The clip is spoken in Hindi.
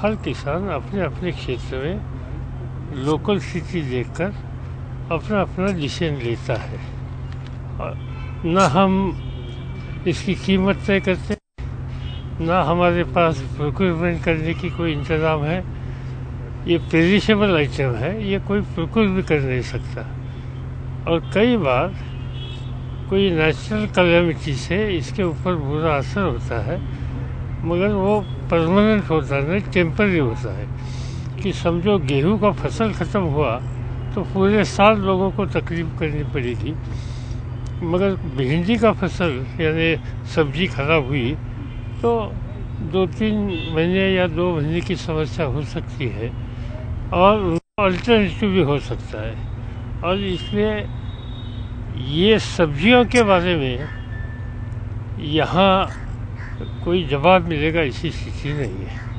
हर किसान अपने अपने क्षेत्र में लोकल स्थिति देखकर अपना अपना डिसीजन लेता है। ना हम इसकी कीमत तय करते, ना हमारे पास प्रोक्योरमेंट करने की कोई इंतज़ाम है। ये पेरिशेबल आइटम है, ये कोई प्रोक्योर भी कर नहीं सकता। और कई बार कोई नेचुरल कैलेमिटी से इसके ऊपर बुरा असर होता है, मगर वो परमानेंट होता है, टेम्पररी होता है। कि समझो गेहूं का फसल ख़त्म हुआ तो पूरे साल लोगों को तकलीफ करनी पड़ेगी, मगर भिंडी का फसल यानी सब्जी खराब हुई तो 2-3 महीने या 2 महीने की समस्या हो सकती है और अल्टरनेटिव भी हो सकता है। और इसलिए ये सब्जियों के बारे में यहाँ कोई जवाब मिलेगा ऐसी स्थिति नहीं है।